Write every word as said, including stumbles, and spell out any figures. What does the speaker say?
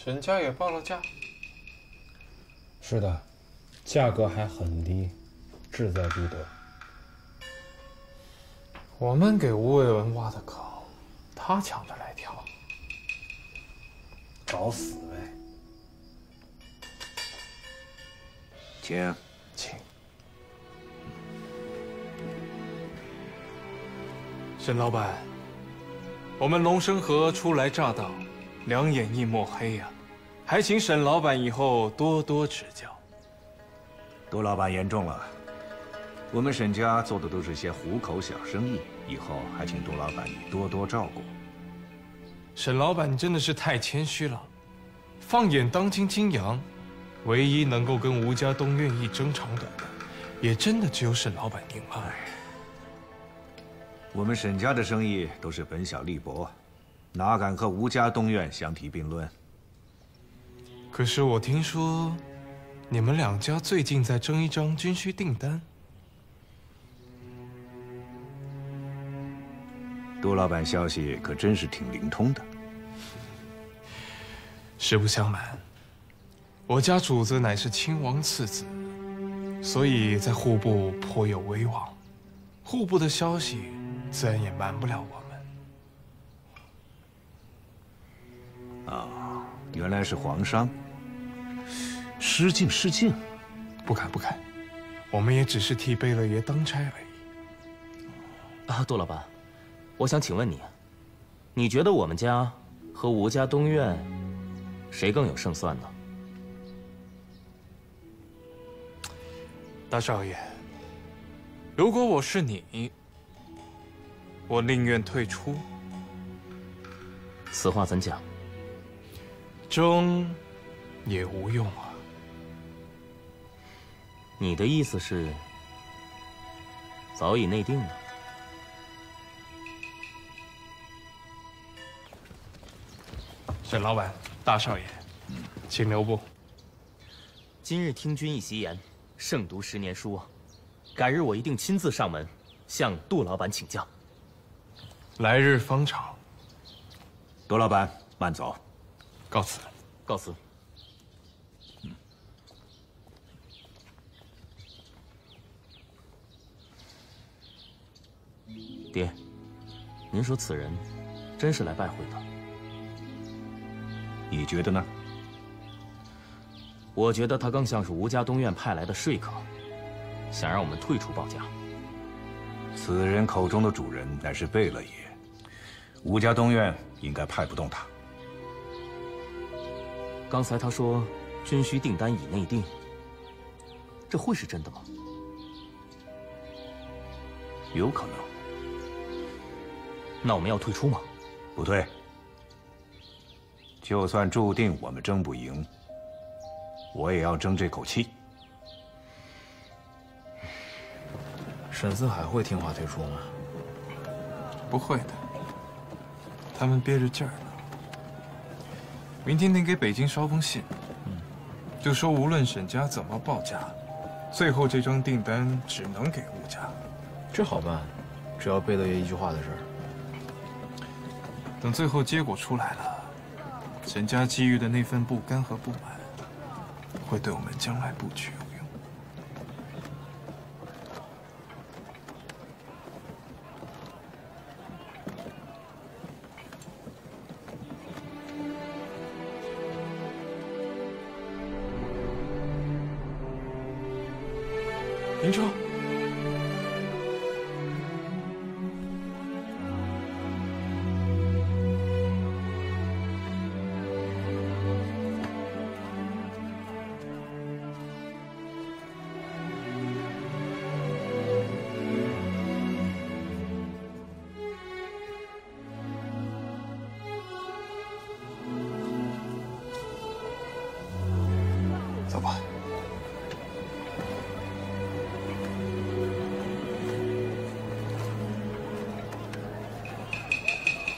沈家也报了价。 是的，价格还很低，志在必得。 我们给吴伟文挖的坑，他抢着来跳， 找死呗！ 请， 请。沈老板，我们龙生河初来乍到，两眼一抹黑呀、啊，还请沈老板以后多多指教。 杜老板言重了，我们沈家做的都是些糊口小生意，以后还请杜老板你多多照顾。 沈老板，你真的是太谦虚了。放眼当今金阳，唯一能够跟吴家东院一争长短的，也真的只有沈老板您了。 我们沈家的生意都是本小利薄，哪敢和吴家东院相提并论？ 可是我听说，你们两家最近在争一张军需订单。 杜老板消息可真是挺灵通的。 实不相瞒，我家主子乃是亲王次子，所以在户部颇有威望，户部的消息自然也瞒不了我们。 啊，原来是皇商。失敬失敬， 不敢不敢，我们也只是替贝勒爷当差而已。 啊，杜老板，我想请问你，你觉得我们家和吴家东院谁更有胜算呢？ 大少爷，如果我是你，我宁愿退出。 此话怎讲？ 争也无用啊。 你的意思是早已内定了？ 沈老板，大少爷，请留步。 今日听君一席言，胜读十年书啊！改日我一定亲自上门，向杜老板请教。 来日方长。 杜老板，慢走。 告辞。 告辞。爹，您说此人真是来拜会的？ 你觉得呢？ 我觉得他更像是吴家东院派来的说客，想让我们退出报价。 此人口中的主人乃是贝勒爷，吴家东院应该派不动他。 刚才他说军需订单已内定，这会是真的吗？ 有可能。 那我们要退出吗？ 不退。就算注定我们争不赢，我也要争这口气。 沈四海会听话退出吗？ 不会的，他们憋着劲儿呢。明天得给北京捎封信，就说无论沈家怎么报价，最后这张订单只能给吴家。 这好办，只要贝勒爷一句话的事儿。 等最后结果出来了，沈家基于的那份不甘和不满，会对我们将来布局有用。林冲。走吧。